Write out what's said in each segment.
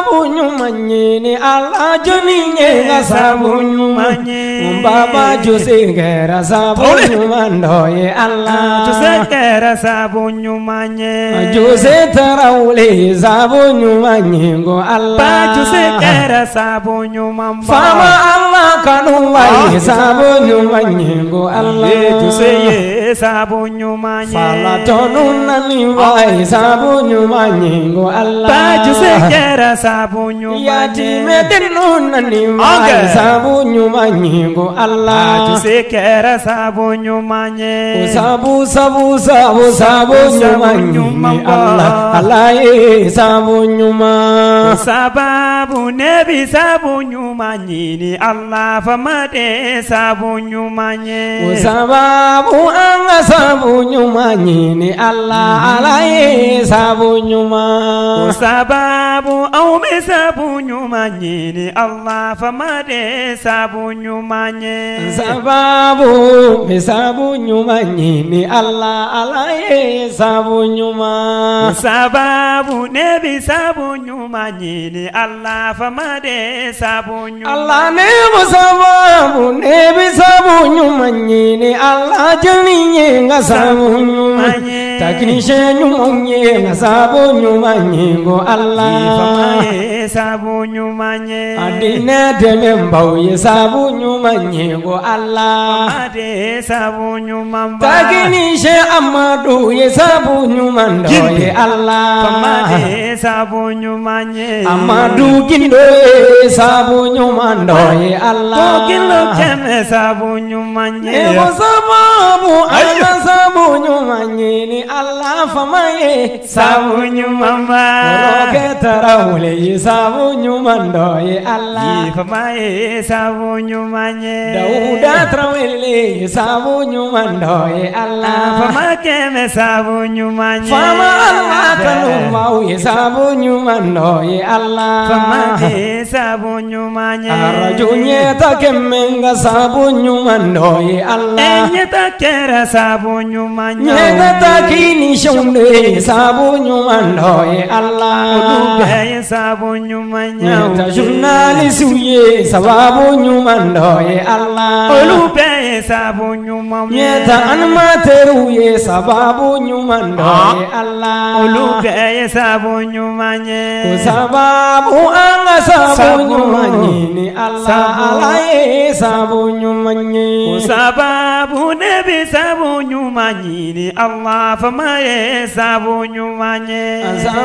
sabu nyumanyini Allah juninye nga sabu nyumanye Baba Jose kera sabu nyumandoye Allah Jose kera sabu nyumanye Jose tarawle sabu nyumanye ngo Allah Ba Jose kera sabu nyumamba Fama Allah kanu wai sabu nyumanye ngo Allah Jose ye sabu nyumanye Fala tonu nani wai sabu nyumanye ngo Allah Ba Jose kera sabu nyumanye Yatime tenu nani wai sabu nyumanye ngo Allah Jose kera sabu nyumanye Sabu sabu sabu sabu nyumanye Allah Allah ye sabu nyuma Sababu nebi sabu nyumanye ni Allah famade sabu nyumanye Sababu anga sabu nyumanye ni Allah Allah ye sabu nyuma Sababu aume sabu nyumanye ni Allah famade sabu nyumanye Sababu me sabu nyumanye ni Allah Allah ye sabu nyuma Sababu nebi sabu nyumanye ni Allah famade sabu nyumanye Allah ne sababu nebi sabu nyumanye ni Allah janiye nga sabu nyumanye taknishe nyumanye nga sabu nyumanye ngo Allah famade sabu nyumanye adine demembaw ye sabu nyumanye ngo Allah famade sabu nyumamba taknishe amadu ye sabu nyumando ye Allah famade sabu nyumanye amadu gindo ye sabu nyumando ye Allah Kilo keme sabu nyumanye Ego sababu Allah sabu nyumanye ni Allah famaye sabu nyumamba Roke tarawle ye sabu nyumando ye Allah famaye sabu nyumanye Dauda tarawle ye sabu nyumando ye Allah fama keme sabu nyumanye Fama Allah kanu mau ye sabu nyumando ye Allah famade sabu nyumanye Arajunye takemenga sabu nyumando ye Allah Enyeta kera sabu nyumanye Nyeta takini shonde sabu nyumando ye Allah Olubeye sabu nyumanye Nyeta journalist ye sababu nyumando ye Allah Olubeye sabu nyumanye Nyeta animateur ye sababu nyumando ye Allah Olubeye sabu nyumanye Sababu anga sabu nyumanye ni Allah Allah ye sabu nyumanye Sababu nebi sabu nyumanye ni Allah famaye sabu nyumanye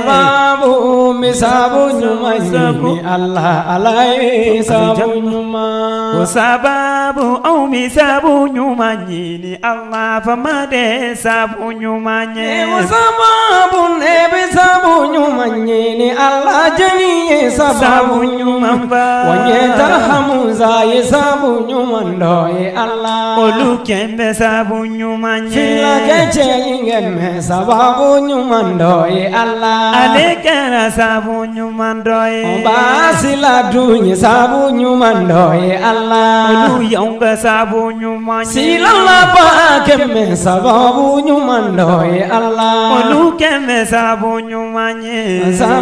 Sababu mi sabu nyumanye ni Allah Allah ye sabu nyuma Sababu au mi sabu nyumanye ni Allah famade sabu nyumanye Sababu nebi sabu nyumanye ni Allah janiye sababu nyumamba Wanyeta hamuza ye sabu nyumando ye Allah Olukembe sabu nyumanye Fila keche ingeme sababu nyumando ye Allah Alekera sabu nyumando ye Basila dunye sabu nyumando ye Allah Oluyonga sabu nyumanye Sila lapa keme sababu nyumando ye Allah Olukembe sabu nyumanye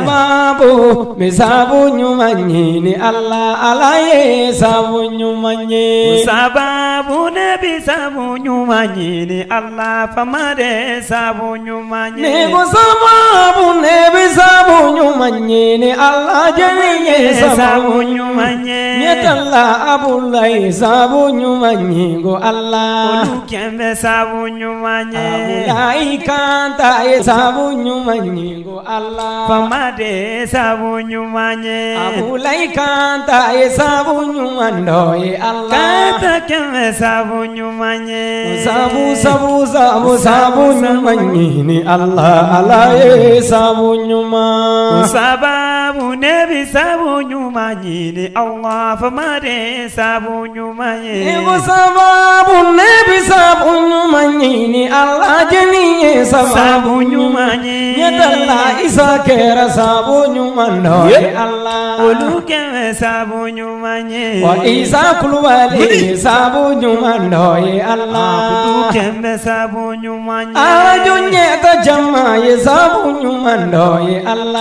Sababu me sabu nyumanye ni Allah Allah ye sabu nyumanye Sababu nebi sabu nyumanye ni Allah famade sabu nyumanye Nego sababu nebi sabu nyumanye ni Allah janiye sabu nyumanye Nyetalla abulai sabu nyumanye go Allah Olukembe sabu nyumanye Abulai kanta ye sabu nyumanye go Allah famade sabu nyumanye Abulai kanta ye sabu nyumando ye Allah Kata keme sabu nyumanye Sabu sabu sabu sabu nyumanye ni Allah Allah ye sabu nyuma Sababu nebi sabu nyumanye ni Allah famade sabu nyumanye Ego sababu nebi sabu nyumanye ni Allah janiye sabu nyumanye Nyetalla isa kera sabu nyumando ye Allah Olukeme sabu nyumanye Wa isa kulwali sabu nyumando ye Allah Olukeme sabu nyumanye Ajunye ta jama ye sabu nyumando ye Allah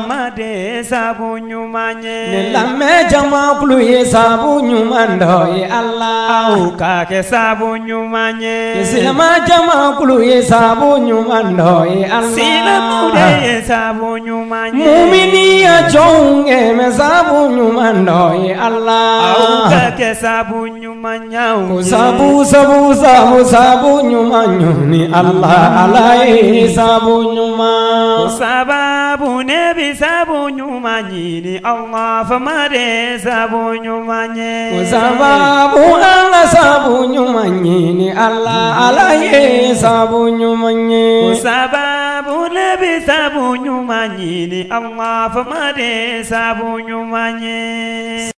famade sabu nyumanye ne lamme jama kulu ye sabu nyumando ye Allah au kake sabu nyumanye silama jama kulu ye sabu nyumando ye Allah sila mude ye sabu nyumanye mumini ya jonge me sabu nyumando ye Allah au kake sabu nyumanya sabu sabu sabu sabu nyumanyo ni Allah alai sabu nyuma sababu nebi sabu nyumanyi ni Allah famade sabu nyumanye sababu Allah sabu nyumanyi ni Allah alai sabu nyumanye sababu nebi sabu nyumanyi ni Allah famade sabu nyumanye